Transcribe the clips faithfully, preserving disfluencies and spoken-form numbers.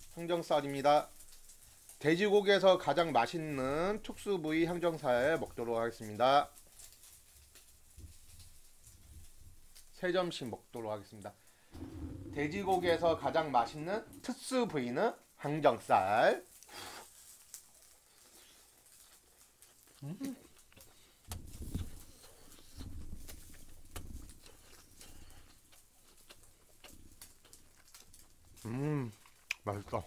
항정살입니다. 돼지고기에서 가장 맛있는 특수 부위 항정살 먹도록 하겠습니다. 세 점씩 먹도록 하겠습니다. 돼지고기에서 가장 맛있는 특수 부위는 항정살. 음, 음 맛있어.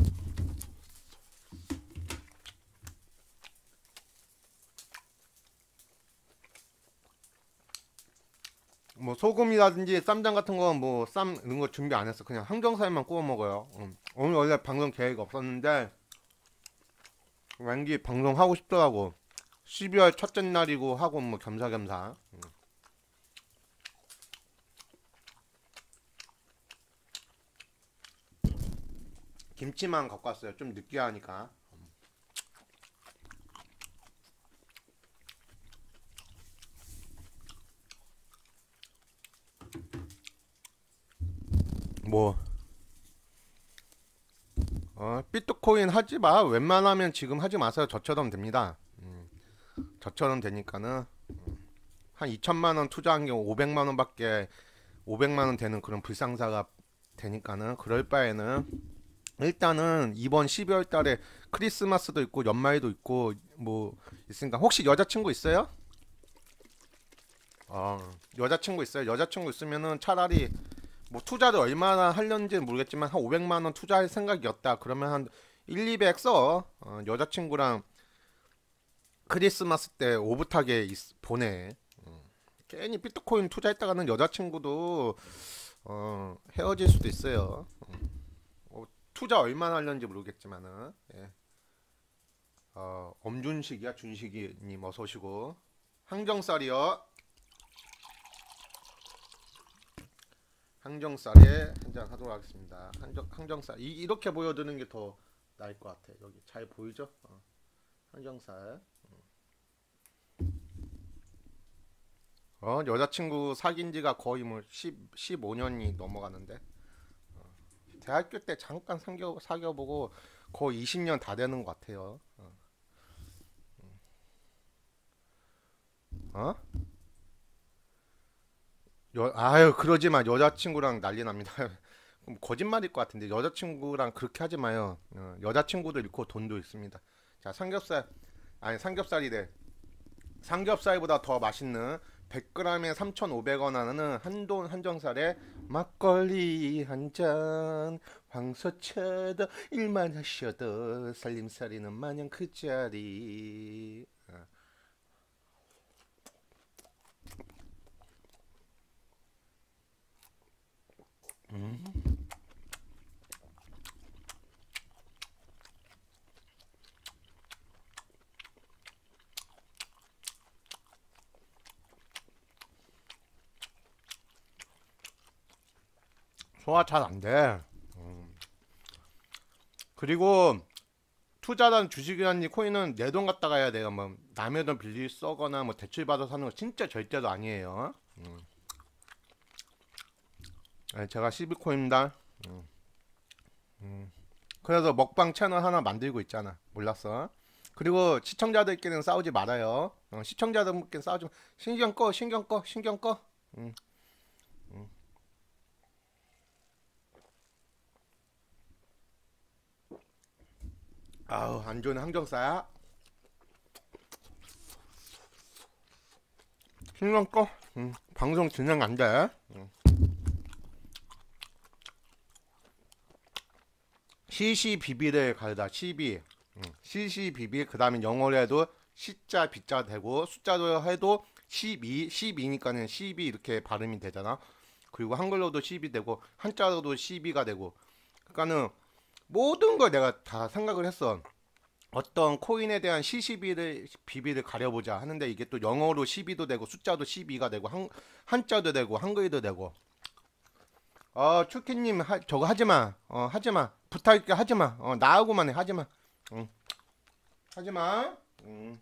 뭐 소금이라든지 쌈장 같은 거 뭐 쌈 이런 거 준비 안 했어. 그냥 항정살만 구워 먹어요. 음. 오늘 원래 방송 계획 없었는데 왠지 방송 하고 싶더라고. 십이월 첫째 날이고 하고 뭐 겸사겸사. 음. 김치만 갖고 왔어요. 좀 느끼하니까. 뭐 어, 비트코인 하지 마. 웬만하면 지금 하지 마세요. 저처럼 됩니다. 음, 저처럼 되니까는 한 이천만 원 투자한 게 오백만 원밖에 오백만 원 되는 그런 불상사가 되니까는 그럴 바에는 일단은 이번 십이월 달에 크리스마스도 있고 연말도 있고 뭐 있으니까 혹시 여자친구 있어요? 어, 여자친구 있어요? 여자친구 있으면은 차라리 뭐 투자를 얼마나 하려는지 모르겠지만 한 오백만 원 투자할 생각이었다. 그러면 한 일, 이백 써. 어, 여자친구랑 크리스마스 때 오붓하게 있- 보내. 음. 괜히 비트코인 투자했다가는 여자친구도 어, 헤어질 수도 있어요. 어, 투자 얼마나 하려는지 모르겠지만은 예. 어, 엄준식이야 준식이님 어서 오시고 항정살이요. 항정살에 한 잔 하도록 하겠습니다. 항정, 항정살 이, 이렇게 보여드는 게 더 나을 것 같아. 여기 잘 보이죠? 어, 항정살. 어, 여자친구 사귄 지가 거의 뭐 십, 십오 년이 넘어가는데 대학교 때 잠깐 사겨, 사귀어보고 거의 이십 년 다 되는 것 같아요. 어? 어? 여, 아유 그러지 마. 여자친구랑 난리 납니다. 그럼 거짓말일 것 같은데 여자친구랑 그렇게 하지 마요. 어, 여자친구도 잃고 돈도 있습니다. 자 삼겹살 아니 삼겹살이래. 삼겹살보다 더 맛있는 백 그램에 삼천오백 원 하는 한돈 한정살에 막걸리 한 잔 황소쳐도 일만 하셔도 살림살이는 마냥 그 자리. 음, 소화 잘 안 돼. 음. 그리고 투자단 주식이라는 코인은 내 돈 갖다가 해야 돼요. 뭐 남의 돈 빌리 써거나 뭐 대출 받아 사는 거 진짜 절대로 아니에요. 음. 네, 제가 시비코입니다. 음. 음. 그래서 먹방 채널 하나 만들고 있잖아. 몰랐어? 그리고 시청자들끼리는 싸우지 말아요. 어, 시청자들끼리 싸우지 마. 신경 꺼, 신경 꺼, 신경 꺼. 음, 음. 아우 안 좋은 항정사야. 신경 꺼. 음, 방송 진행 안 돼. 음. 시시비비를 가르다 시비. 음, 시시비비 그 다음에 영어로 해도 시자 비자 되고 숫자로 해도 십이, 십이니까는 십이 이렇게 발음이 되잖아. 그리고 한글로도 십이 되고 한자로도 십이가 되고. 그러니까는 모든 걸 내가 다 생각을 했어. 어떤 코인에 대한 시시비를 비비를 가려보자 하는데 이게 또 영어로 십이도 되고 숫자도 십이가 되고 한, 한자도 되고 한글도 되고. 어 추키님 하, 저거 하지마. 어 하지마. 부탁할게 하지마. 어 나하고만 해 하지마. 응 하지마. 응.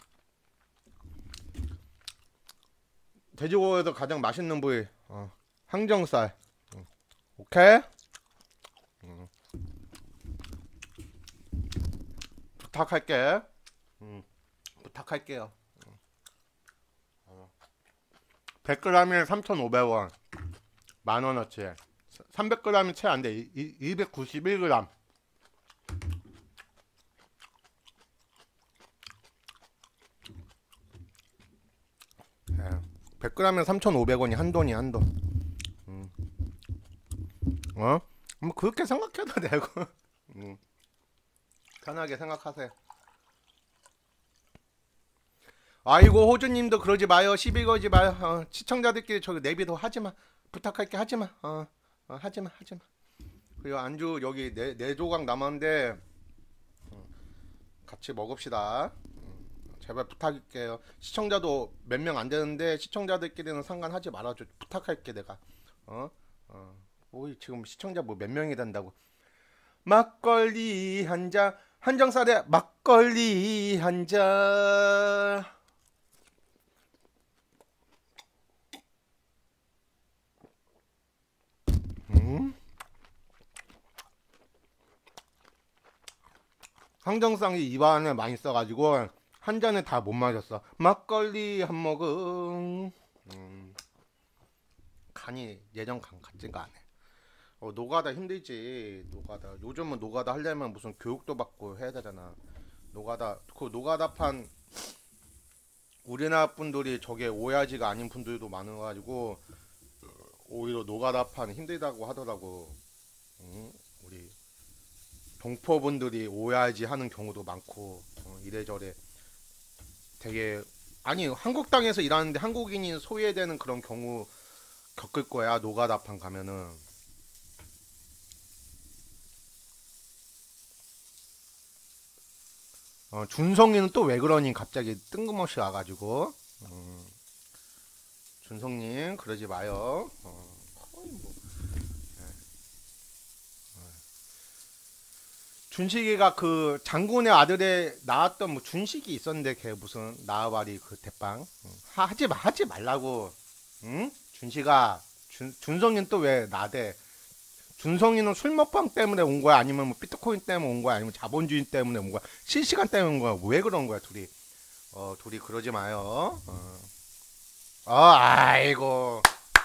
돼지고기에서 가장 맛있는 부위 어, 항정살. 응. 오케이. 응. 부탁할게. 음, 부탁할게요. 어. 백 그램에 삼천오백 원. 만원어치. 삼백 그램이 채 안돼. 이백구십일 그램. 백 그램에 삼천오백 원이 한돈이 한돈. 음. 어? 뭐 그렇게 생각해도 되고. 음. 편하게 생각하세요. 아이고 호주님도 그러지 마요. 시비 걸지 마요. 어, 시청자들끼리 저기 내비도 하지마. 부탁할게 하지마. 어, 어, 하지마 하지마. 그리고 안주 여기 네, 네 조각 남았는데 어, 같이 먹읍시다. 음, 제발 부탁할게요. 시청자도 몇 명 안 되는데 시청자들끼리는 상관하지 말아줘. 부탁할게 내가. 어? 어. 뭐 지금 시청자 뭐 몇 명이 된다고. 막걸리 한 잔. 한정살에 막걸리 한 잔. 음? 항정살이 입안에 많이 써가지고 한 잔에 다 못 마셨어. 막걸리 한 모금. 음. 간이 예전 간 같지가 않네. 어, 노가다 힘들지. 노가다 요즘은 노가다 하려면 무슨 교육도 받고 해야 되잖아. 노가다 그 노가다판 우리나라 분들이 저게 오야지가 아닌 분들도 많아가지고 오히려 노가다판 힘들다고 하더라고. 응? 우리 동포분들이 오야지 하는 경우도 많고 어, 이래저래 되게 아니 한국 땅에서 일하는데 한국인이 소외되는 그런 경우 겪을 거야. 노가다판 가면은. 어, 준성이는 또 왜 그러니 갑자기 뜬금없이 와가지고. 음, 준성님 그러지 마요. 어, 거의 뭐. 예. 어. 준식이가 그 장군의 아들에 나왔던 뭐 준식이 있었는데 걔 무슨 나와바리 그 대빵 응. 하, 하지 마 하지 말라고. 응? 준식아 준 준성이는 또 왜 나대? 준성이는 술 먹방 때문에 온 거야? 아니면 뭐 비트코인 때문에 온 거야? 아니면 자본주의 때문에 온 거야? 실시간 때문에 온 거야? 왜 그런 거야 둘이? 어 둘이 그러지 마요. 어, 어 아이고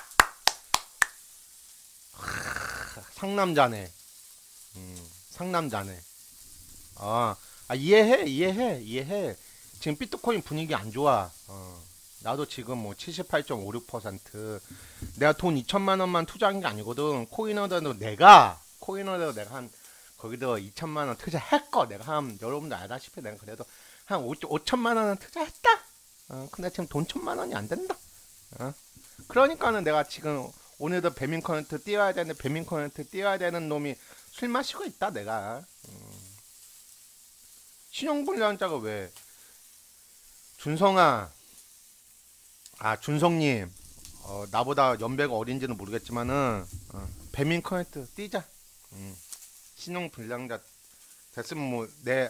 상남자네. 음, 상남자네. 어, 아 이해해 이해해 이해해. 지금 비트코인 분위기 안 좋아. 어, 나도 지금 뭐 칠십팔 점 오육 퍼센트 내가 돈 이천만 원만 투자한 게 아니거든. 코인어대도 내가 코인어대도 내가 한 거기도 이천만 원 투자했거. 내가 한 여러분들 알다시피 내가 그래도 한 오천만 원은 투자했다. 어, 근데 지금 돈 천만 원이 안 된다. 어? 그러니까는 내가 지금 오늘도 배민커넥트 띄워야 되는데 배민커넥트 띄워야 되는 놈이 술 마시고 있다 내가. 음. 신용불량자가 왜? 준성아, 아 준성님, 어, 나보다 연배가 어린지는 모르겠지만은 어, 배민커넥트 띄자. 음. 신용불량자 됐으면 뭐 내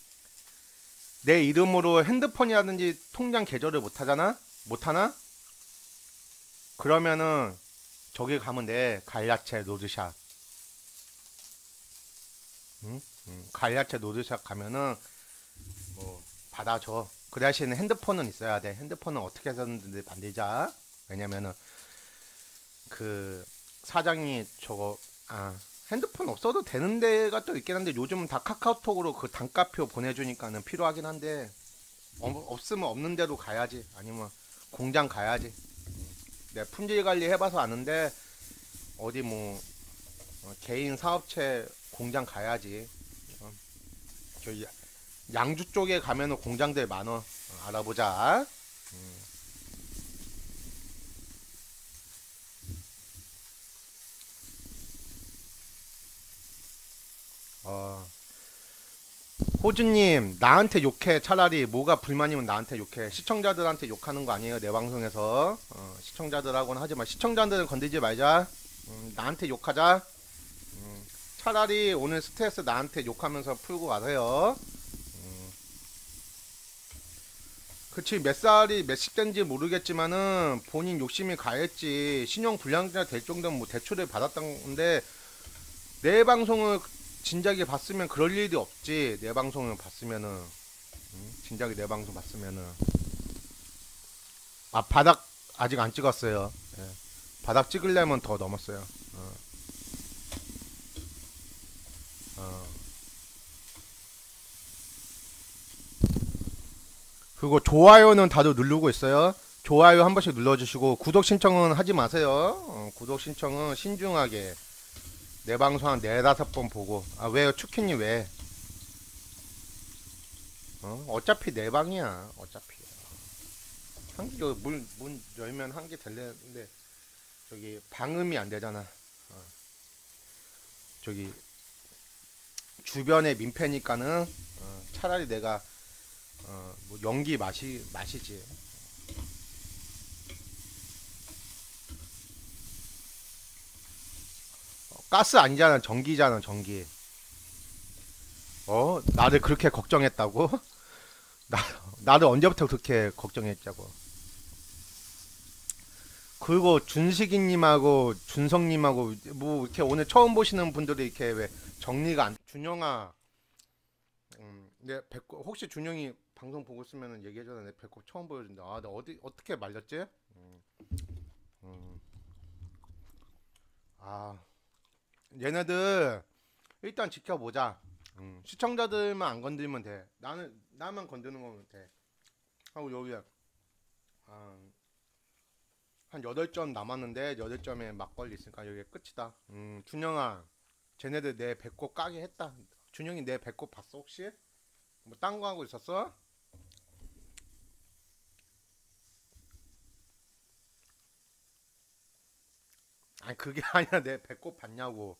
내 이름으로 핸드폰이라든지 통장 계좌를 못하잖아? 못하나? 그러면은 저기 가면 돼. 갈야채 노드샵. 응? 응. 갈야채 노드샵 가면은 뭐 받아줘. 그 대신에 핸드폰은 있어야 돼. 핸드폰은 어떻게 해서든 만들자. 왜냐면은 그 사장이 저거 아 핸드폰 없어도 되는 데가 또 있긴 한데 요즘은 다 카카오톡으로 그 단가표 보내주니까는 필요하긴 한데 어, 없으면 없는 데로 가야지. 아니면 공장 가야지. 내가 품질 관리 해봐서 아는데 어디 뭐 어, 개인 사업체 공장 가야지. 어, 저 양주 쪽에 가면은 공장들 많어. 어, 알아보자. 음. 어. 호주님 나한테 욕해. 차라리 뭐가 불만이면 나한테 욕해. 시청자들한테 욕하는 거 아니에요 내 방송에서. 어, 시청자들하고는 하지마. 시청자들은 건들지 말자. 음, 나한테 욕하자. 음, 차라리 오늘 스트레스 나한테 욕하면서 풀고 가세요. 음. 그치 몇 살이 몇십 된지 모르겠지만은 본인 욕심이 가했지. 신용불량자 될 정도면 뭐 대출을 받았던데 내 방송을 진작에 봤으면 그럴 일이 없지. 내 방송을 봤으면은. 응? 진작에 내 방송 봤으면은. 아, 바닥 아직 안 찍었어요. 예. 바닥 찍으려면 더 넘었어요. 어. 어. 그리고 좋아요는 다들 누르고 있어요. 좋아요 한 번씩 눌러주시고 구독 신청은 하지 마세요. 어, 구독 신청은 신중하게 내 방송 한 네다섯 번 보고. 아, 왜요? 추키님 왜? 어? 어차피 내 방이야. 어차피 한개 문, 문 열면 한 개 될려는데 저기 방음이 안 되잖아. 어. 저기 주변에 민폐니까는 어, 차라리 내가 어, 뭐 연기 마시 마시지. 어, 가스 아니잖아. 전기잖아. 전기. 어? 나를 그렇게 걱정했다고? 나 나를 언제부터 그렇게 걱정했자고. 그리고 준식이님하고 준성님하고 뭐 이렇게 오늘 처음 보시는 분들이 이렇게 왜 정리가 안. 준영아, 음, 내 배꼽 혹시 준영이 방송 보고 있으면 얘기해줘라. 내 배꼽 처음 보여준다. 아, 나 어디 어떻게 말렸지? 음, 음. 아, 얘네들 일단 지켜보자. 음, 시청자들만 안 건들면 돼. 나는 나만 건드는 거면 돼. 하고 여기 아, 한 여덟 점 남았는데 여덟 점에 막걸리 있으니까 여기 끝이다. 음, 준영아, 쟤네들 내 배꼽 까게 했다. 준영이 내 배꼽 봤어 혹시? 뭐 딴 거 하고 있었어? 아니 그게 아니라 내 배꼽 봤냐고.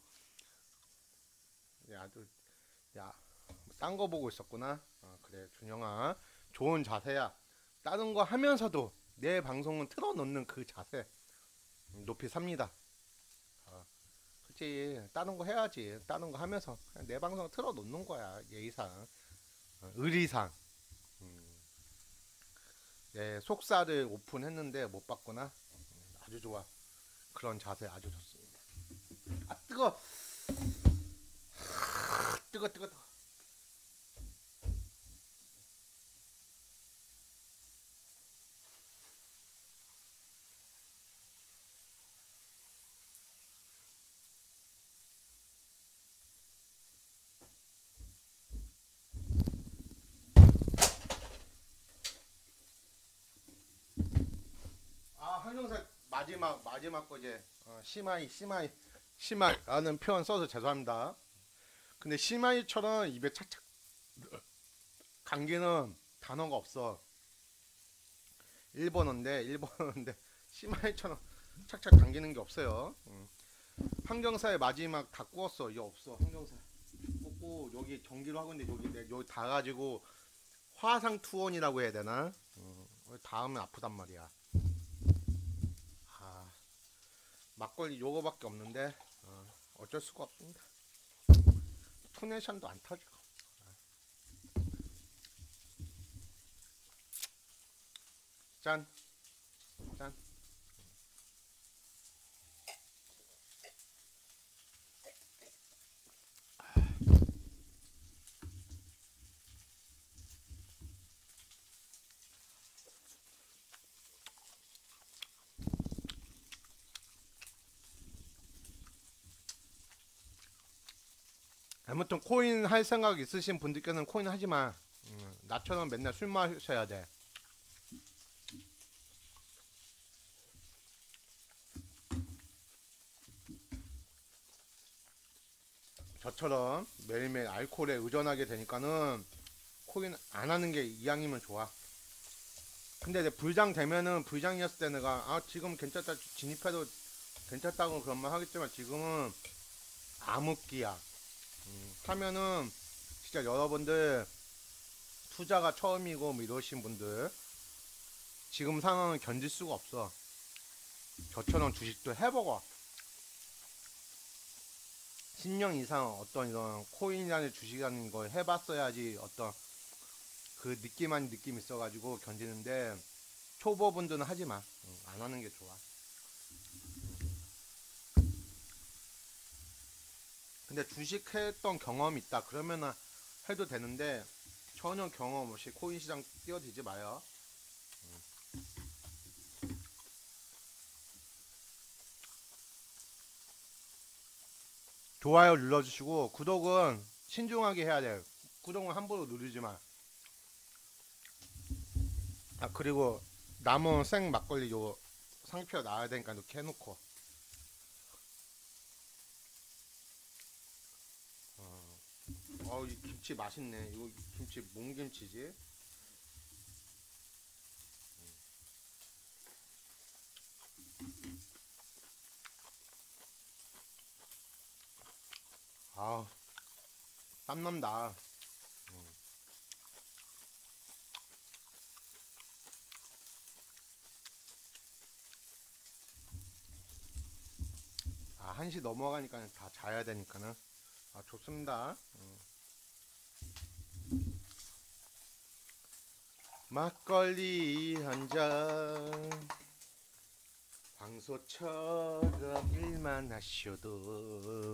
야, 너, 야, 딴 거 보고 있었구나. 아, 그래, 준영아, 좋은 자세야. 다른 거 하면서도 내 방송은 틀어놓는 그 자세 음, 높이 삽니다. 아, 그치. 다른 거 해야지. 다른 거 하면서 그냥 내 방송 틀어놓는 거야. 예의상, 어, 의리상. 음, 내 속사를 오픈했는데 못 봤구나. 음, 아주 좋아. 그런 자세 아주 좋습니다. 아, 뜨거, 뜨거, 뜨거, 뜨거. 아, 황정사 마지막 마지막 거제. 어, 시마이 시마이 시마이라는 표현 써서 죄송합니다. 근데 시마이처럼 입에 착착 감기는 단어가 없어. 일본어인데 일본어인데 시마이처럼 착착 감기는 게 없어요. 음. 황정사의 마지막 다 구웠어. 이게 없어. 황정사 꽂고 여기 전기로 하고 있는데 여기 내 여기 다 가지고 화상 투혼이라고 해야 되나? 음. 닿으면 아프단 말이야. 아, 막걸리 요거밖에 없는데 어, 어쩔 수가 없습니다. 투네션도 안 터져. 짠, 짠. 아무튼 코인 할 생각 있으신 분들께는 코인 하지 마. 음, 나처럼 맨날 술 마셔야 돼. 저처럼 매일매일 알코올에 의존하게 되니까는 코인 안 하는 게 이왕이면 좋아. 근데 내 불장 되면은 불장이었을 때 내가 아 지금 괜찮다 진입해도 괜찮다고 그런 말 하겠지만 지금은 암흑기야. 음, 하면은 진짜 여러분들 투자가 처음이고 뭐 이러신 분들 지금 상황을 견딜 수가 없어. 저처럼 주식도 해보고 십 년 이상 어떤 이런 코인이라는 주식이라는 걸 해봤어야지 어떤 그 느낌 아닌 느낌 있어가지고 견디는데 초보분들은 하지마. 응, 안 하는 게 좋아. 근데 주식했던 경험이 있다 그러면은 해도 되는데 전혀 경험 없이 코인 시장 뛰어들지 마요. 좋아요 눌러주시고 구독은 신중하게 해야 돼요. 구독은 함부로 누르지 마. 아 그리고 남은 생 막걸리 요 상표 나와야 되니까 이렇게 해놓고. 어, 어, 이 김치 맛있네. 이거 김치 뭔 김치지? 아, 땀난다. 아, 한 시 넘어가니까 다 자야 되니까는. 아, 좋습니다. 막걸리 한 잔. 황소처럼 일만 하셔도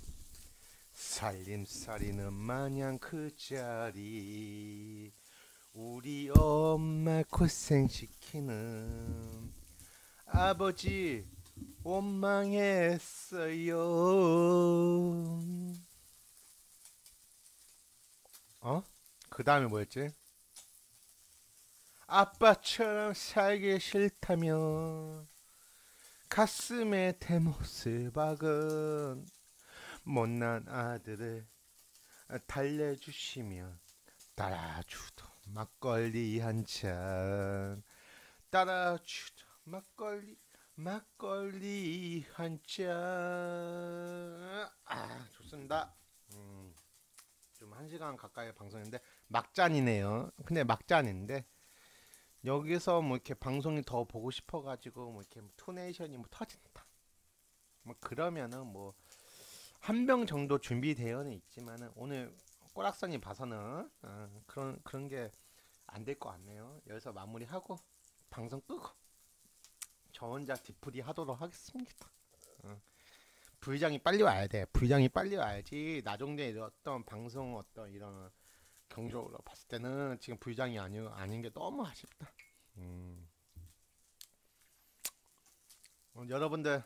살림살이는 마냥 그 자리. 우리 엄마 고생시키는 아버지 원망했어요. 어? 그 다음에 뭐였지? 아빠처럼 살기 싫다면 가슴에 대못을 박은 못난 아들을 달래주시면 따라주던 막걸리 한잔. 따라주던 막걸리 막걸리 한잔. 아 좋습니다. 음, 좀 한 시간 가까이 방송인데 막잔이네요. 근데 막잔인데 여기서 뭐 이렇게 방송이 더 보고 싶어가지고 뭐 이렇게 투네이션이 뭐 터진다. 뭐 그러면은 뭐 한 병 정도 준비되어는 있지만은 오늘 꼬락선이 봐서는 어, 그런 그런 게 안 될 것 같네요. 여기서 마무리하고 방송 끄고 저 혼자 디프리 하도록 하겠습니다. 어. 부회장이 빨리 와야 돼. 부회장이 빨리 와야지. 나중에 어떤 방송 어떤 이런 경적으로 봤을 때는 지금 부회장이 아니 아닌 게 너무 아쉽다. 음. 어, 여러분들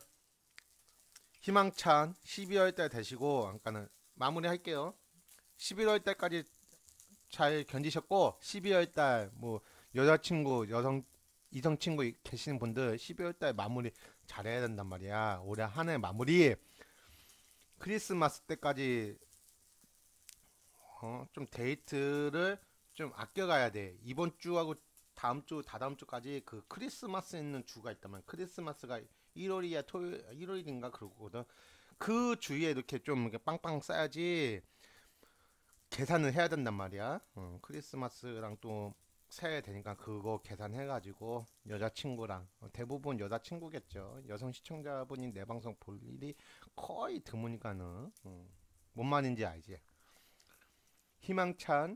희망찬 십이월 달 되시고 아까는 마무리 할게요. 십일월 달까지 잘 견디셨고 십이월 달 뭐 여자친구 여성 이성 친구 계시는 분들 십이월 달 마무리 잘해야 된단 말이야. 올해 한 해 마무리 크리스마스 때까지 어, 좀 데이트를 좀 아껴가야 돼. 이번 주하고 다음 주 다다음 주까지 그 크리스마스 있는 주가 있다면 크리스마스가 일월이야 토요일 일월인가 그러거든. 그 주위에 이렇게 좀 이렇게 빵빵 싸야지 계산을 해야 된단 말이야. 어, 크리스마스랑 또 세야 되니까 그거 계산해가지고 여자친구랑 어, 대부분 여자친구겠죠. 여성 시청자분이 내 방송 볼 일이 거의 드무니까는 어, 뭔 말인지 알지. 희망찬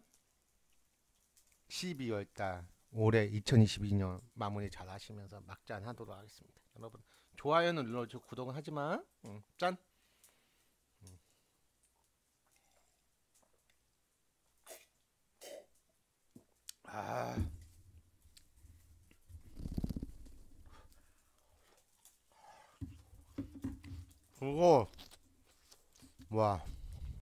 십이월 달 올해 이천이십이 년 마무리 잘 하시면서 막잔 하도록 하겠습니다. 여러분 좋아요는 눌러주고 구독은 하지마. 응, 짠. 아 그거 와